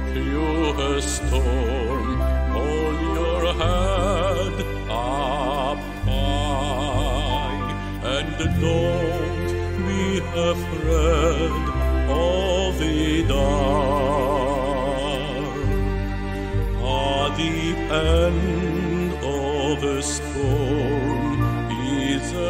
through a storm, hold your head up high, and don't be afraid of the dark. At the end of a storm is a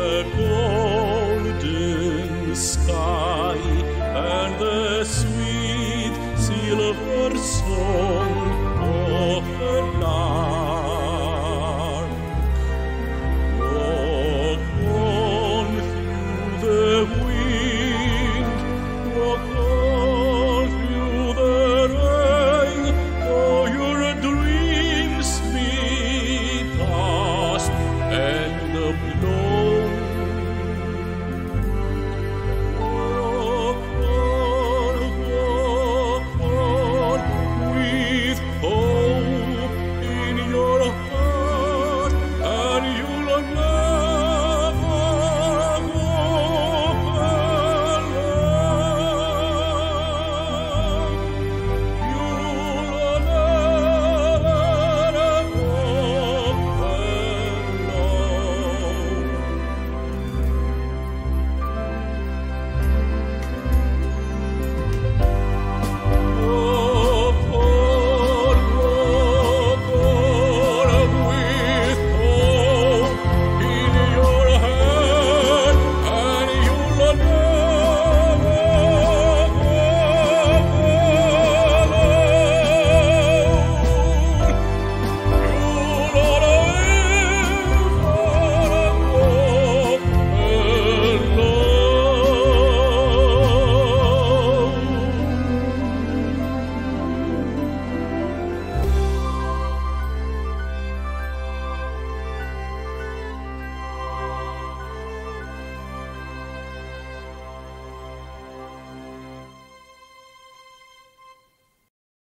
golden sky, and the sweet silver song of a lark. Walk on through the wind, walk on